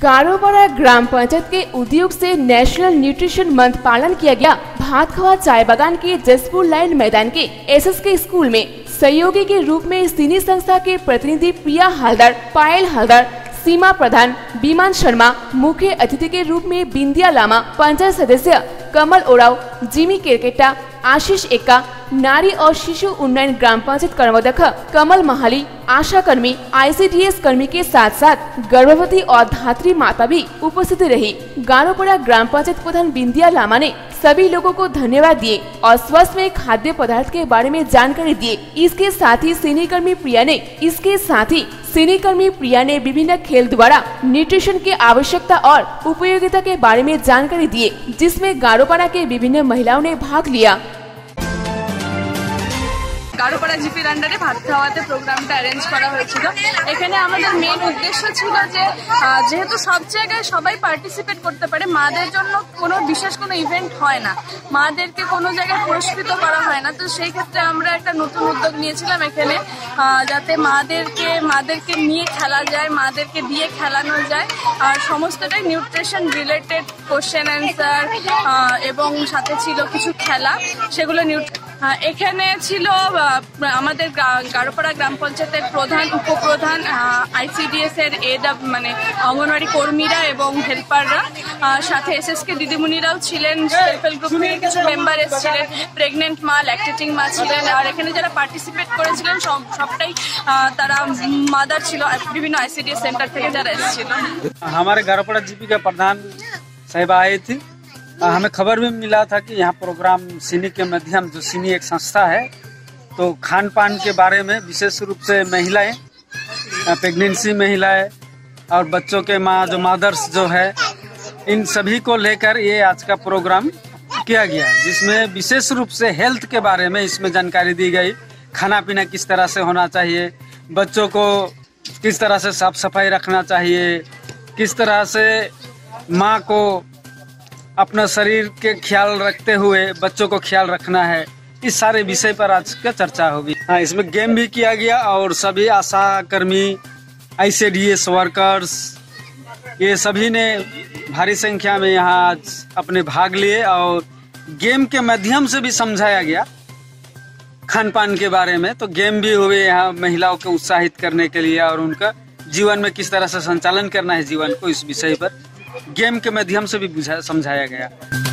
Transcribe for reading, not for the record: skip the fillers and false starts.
गारोपाड़ा ग्राम पंचायत के उद्योग से नेशनल न्यूट्रिशन मंथ पालन किया गया। भातखवा चाय बागान के जसपुर लाइन मैदान के SSK स्कूल में सहयोगी के रूप में सिनी संस्था के प्रतिनिधि प्रिया हालदार, पायल हालदार, सीमा प्रधान, विमान शर्मा, मुख्य अतिथि के रूप में बिंदिया लामा, पंचायत सदस्य कमल ओराव, जिमी केरकेटा, आशीष एक्का, नारी और शिशु उन्नयन ग्राम पंचायत कर्माध्यक्ष कमल महाली, आशा कर्मी, ICDS कर्मी के साथ साथ गर्भवती और धात्री माता भी उपस्थित रही। गारोपाड़ा ग्राम पंचायत प्रधान बिंदिया लामा ने सभी लोगों को धन्यवाद दिए और स्वस्थ में खाद्य पदार्थ के बारे में जानकारी दिए। इसके साथ ही सिनी कर्मी प्रिया ने विभिन्न खेल द्वारा न्यूट्रिशन की आवश्यकता और उपयोगिता के बारे में जानकारी दिए, जिसमें गारोपाड़ा के विभिन्न महिलाओं ने भाग लिया। गारोपाड़ा জিপির আন্ডারে ভাত খাওয়াতে প্রোগ্রামটা অ্যারেঞ্জ করা হয়েছিল। এখানে আমাদের মেইন উদ্দেশ্য ছিল যে যেহেতু সব জায়গায় সবাই পার্টিসিপেট করতে পারে, মাদের জন্য কোনো বিশেষ কোনো ইভেন্ট হয় না, মাদেরকে কোনো জায়গায় পুরস্কৃত করা হয় না, তো সেই ক্ষেত্রে আমরা একটা নতুন উদ্যোগ নিয়েছিলাম এখানে, যাতে মাদেরকে নিয়ে খেলা যায়, মাদেরকে দিয়ে খেলানো যায়, আর সমস্তটাই নিউট্রিশন রিলেটেড কোশ্চেন অ্যান্সার এবং সাথে ছিল কিছু খেলা, সেগুলো এখানে ছিল আমাদের গারোপাড়া গ্রাম পঞ্চায়েতের প্রধান, উপপ্রধান, ICDS এর মানে অঙ্গনওয়াড়ি কর্মীরা এবং হেল্পাররা, সাথে SSK দিদিমণিরাও ছিলেন, সেলফ হেল্প গ্রুপ থেকে কিছু মেম্বার এসেছিলেন, প্রেগনেন্ট মা, ল্যাকটেটিং মা ছিলেন, আর এখানে যারা পার্টিসিপেট করেছিলেন সবটাই তারা মাদার ছিল, বিভিন্ন ICDS सेंटर থেকে যারা এসেছিল। हमारे गारोपाड़ा GP का प्रधान साहिबा आई थी। हमें खबर भी मिला था कि यहाँ प्रोग्राम सिनी के माध्यम, जो सिनी एक संस्था है, तो खान पान के बारे में विशेष रूप से महिलाएं, प्रेगनेंसी महिलाएं और बच्चों के माँ जो मदर्स जो है, इन सभी को लेकर ये आज का प्रोग्राम किया गया है, जिसमें विशेष रूप से हेल्थ के बारे में इसमें जानकारी दी गई। खाना पीना किस तरह से होना चाहिए, बच्चों को किस तरह से साफ सफाई रखना चाहिए, किस तरह से माँ को अपना शरीर के ख्याल रखते हुए बच्चों को ख्याल रखना है, इस सारे विषय पर आज का चर्चा होगी। हाँ, इसमें गेम भी किया गया और सभी आशा कर्मी, ICDS वर्कर्स, ये सभी ने भारी संख्या में यहाँ आज अपने भाग लिए और गेम के माध्यम से भी समझाया गया खान पान के बारे में। तो गेम भी हुए यहाँ महिलाओं को उत्साहित करने के लिए और उनका जीवन में किस तरह से संचालन करना है जीवन को, इस विषय पर गेम के माध्यम से भी समझाया गया।